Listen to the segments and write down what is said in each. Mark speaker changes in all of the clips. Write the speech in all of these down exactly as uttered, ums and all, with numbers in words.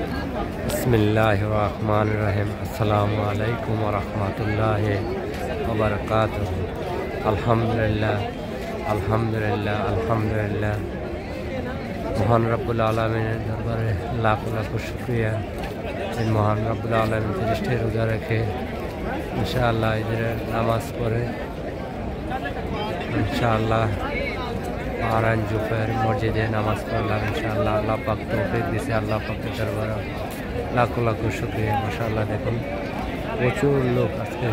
Speaker 1: बिस्मिल्लाहिर रहमानिर रहीम। अस्सलामु अलैकुम व रहमतुल्लाहि व बरकातुहू। अल्हम्दुलिल्लाह अल्हम्दुलिल्लाह अल्हम्दुलिल्लाह। মহান রব্বুল আলামিনের দরবারে লাখ লাখ শুকরিয়া। এই মহান রব্বুল আলামিন তিরিশটি রোজা রেখে ইনশাআল্লাহ ঈদের নামাজ পড়ে ইনশাআল্লাহ আরান জুফের মসজিদে নামাজ পড়লাম। ইনশাআল্লাহ আল্লাহ পাক তৌফিক দিয়েছে। আল্লাহ পাকের দরবারে লাখ লাখ শুকরিয়া। মাশাআল্লাহ দেখুন প্রচুর লোক আজকে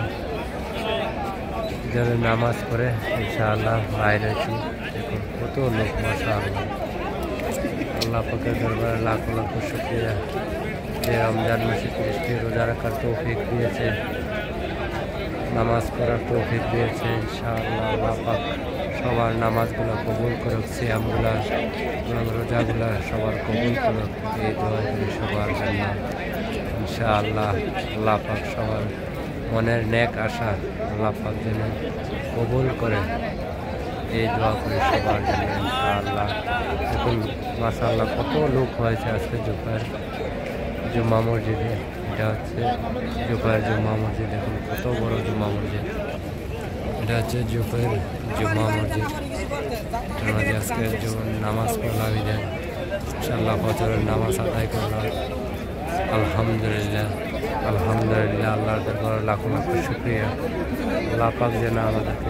Speaker 1: ঈদের নামাজ পড়ে ইনশাআল্লাহ বাইরে আছি। দেখুন কত লোক মাশাআল্লাহ। আল্লাহ পাকের দরবারে লাখ লাখ শুকরিয়া যে রমজান মাসে তিরিশটি রোজা রাখার তৌফিক দিয়েছে, নামাজ পড়ার তৌফিক দিয়েছে। ইনশাআল্লাহ আল্লাহ পাক সবার নামাজগুলো কবুল করুক, সিয়ামগুলা এবং রোজাগুলা সবার কবুল করুক। এই দোয়া করি সবার জন্য ইনশাআল্লাহ। আল্লাহ পাক সবার মনের নেক আশা আল্লাহ পাক যেন কবুল করে, এই দোয়া করি সবার জন্য ইনশাআল্লাহ। দেখুন মাশাআল্লাহ কত লোক হয়েছে আজকে জুফার জুম্মা মসজিদে। এটা হচ্ছে জুফার জুম্মা মসজিদ। দেখুন কত বড় জুম্মা মসজিদ। এটা হচ্ছে জুফের জুম্মা মসজিদ। মাঝে আজকে নামাজ পড়লাম ঈদের ইনশাআল্লাহ, বছরের নামাজ আদায় করলাম। আলহামদুলিল্লাহ আলহামদুলিল্লাহ। আল্লাহর দরবারে লাখ লাখ শুকরিয়া। আল্লাহ পাক যেন আমাদেরকে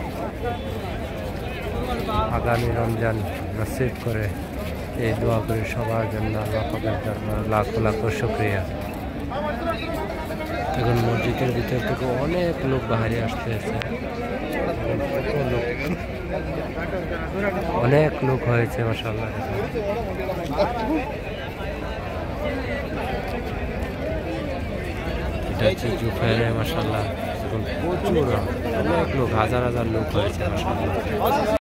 Speaker 1: আগামী রমজান নসিব করে, এই দোয়া করি সবার জন্য। আল্লাহ পাকের দরবারে লাখ লাখ শুকরিয়া। এখন মসজিদের ভিতর থেকে অনেক লোক বাইরে আসতেছে, অনেক লোক হয়েছে মাশাআল্লাহ। এটা হচ্ছে জুফারে মাশাআল্লাহ। এখন প্রচুর অনেক লোক, হাজার হাজার লোক হয়েছে মাশাআল্লাহ।